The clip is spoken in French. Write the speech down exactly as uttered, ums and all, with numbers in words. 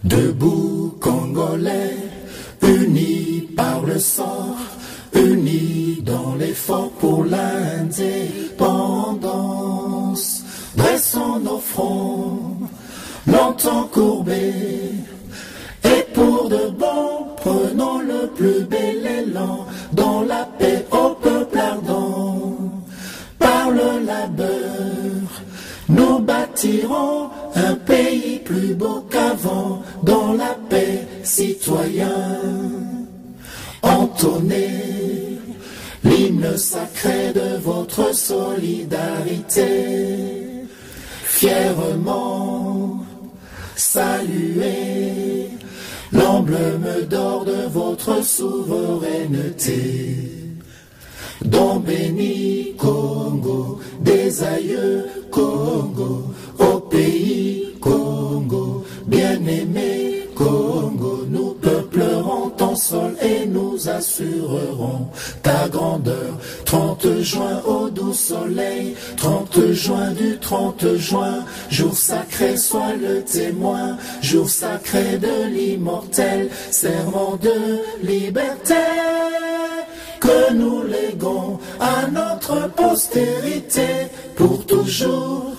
Debout Congolais, unis par le sang, unis dans l'effort pour l'indépendance. Dressons nos fronts, longtemps courbés, et pour de bon, prenons le plus bel élan, dans la paix au peuple ardent. Par le labeur, nous bâtirons un pays plus beau qu'avant, dans la paix, citoyen. Entonnez l'hymne sacré de votre solidarité, fièrement saluez l'emblème d'or de votre souveraineté. Don béni Congo, des aïeux Congo, au pays Congo, bien-aimé Congo, nous peuplerons ton sol et nous assurerons ta grandeur. trente juin au doux soleil, trente juin du trente juin, jour sacré soit le témoin, jour sacré de l'immortel, serment de liberté, que nous léguons à notre postérité pour toujours